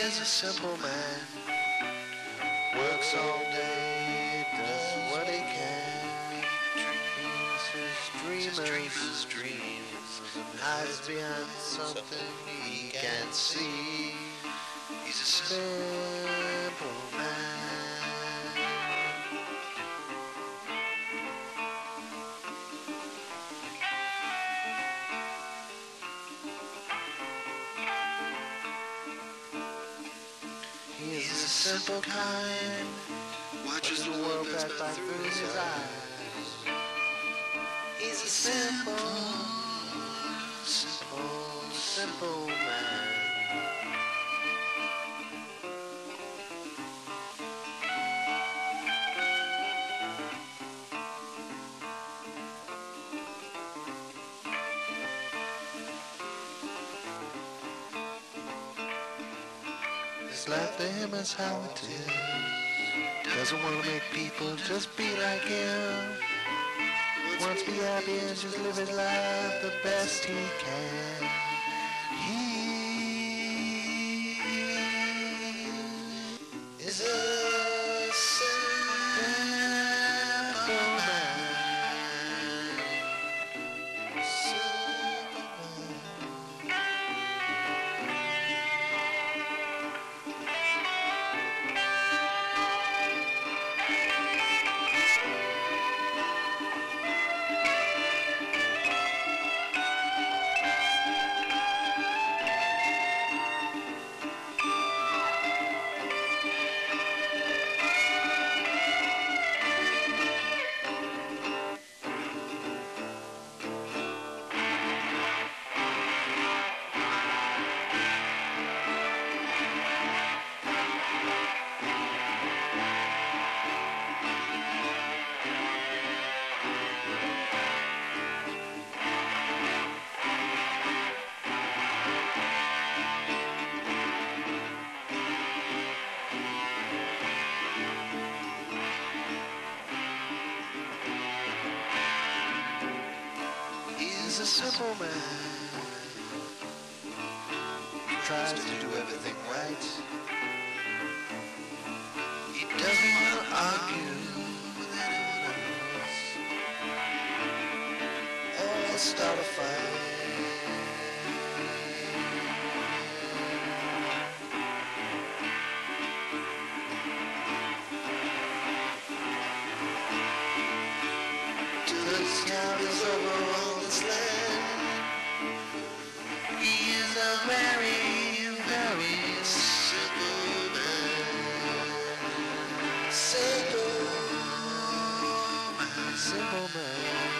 is a simple man, works all day, does what he can. Dreams his dreams, hides behind something he can't see. He's a simple man. He's a simple kind, watches the world pass by through his eyes. He's a simple man. His life to him is how it is. Doesn't want to make people just be like him. Wants to be happy and just live his life the best he can. He is a simple man. He's a simple man. Tries to do everything right. He doesn't want to argue with anyone else or start a fight. Till the scout is over all this land. He is a very, very simple man. Simple man. Simple man.